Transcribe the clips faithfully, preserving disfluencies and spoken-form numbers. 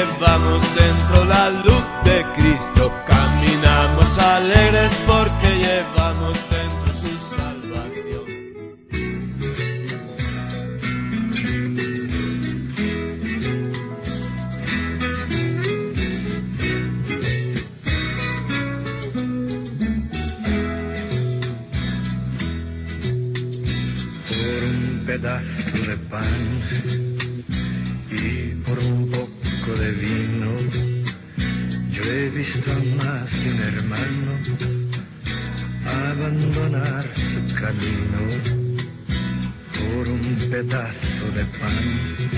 llevamos dentro la luz de Cristo. Caminamos alegres porque llevamos dentro su salvación. Por un pedazo de pan y por un poco de vino, yo he visto a más de un hermano abandonar su camino. Por un pedazo de pan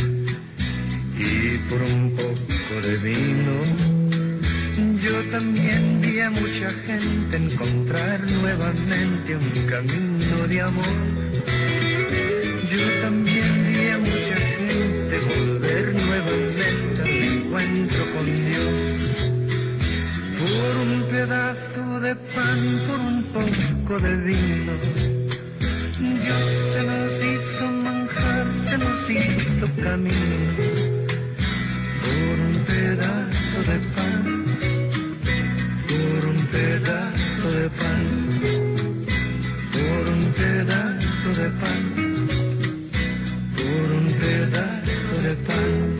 y por un poco de vino, yo también vi a mucha gente encontrar nuevamente un camino de amor. Yo también vi a mucha gente volver nuevamente al encuentro con Dios. Por un pedazo de pan, por un poco de vino, Dios se nos hizo manjar, se nos hizo camino. Por un pedazo de pan, por un pedazo de pan, por un pedazo de pan, por un pedazo de pan.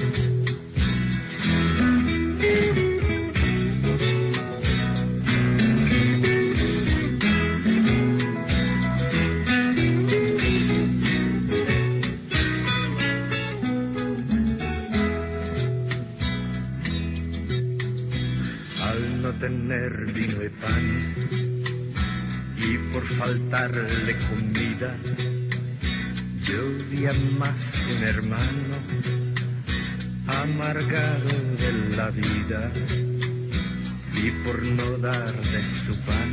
Al no tener vino y pan y por faltarle comida, yo vi a más de un hermano amargado de la vida, y por no dar de su pan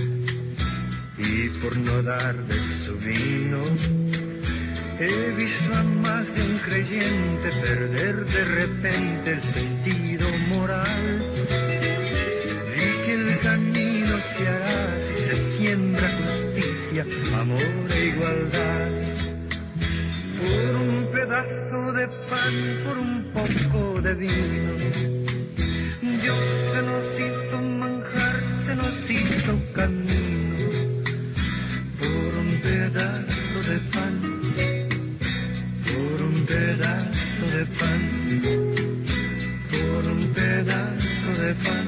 y por no dar de su vino, he visto a más de un creyente perder de repente el sentido moral. Vi que el camino se hará si se siembra justicia, amor e igualdad. Por un pedazo de pan, por un poco de vino, Dios se nos hizo manjar, se nos hizo camino. Por un pedazo de pan, por un pedazo de pan, por un pedazo de pan,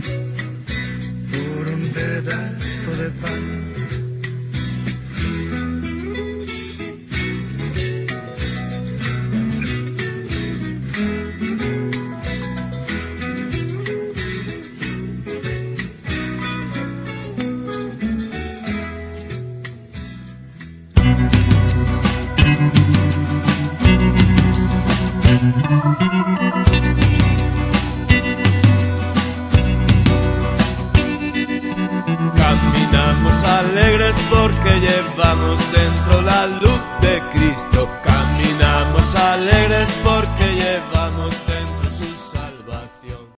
por un pedazo de pan. Caminamos alegres porque llevamos dentro la luz de Cristo. Caminamos alegres porque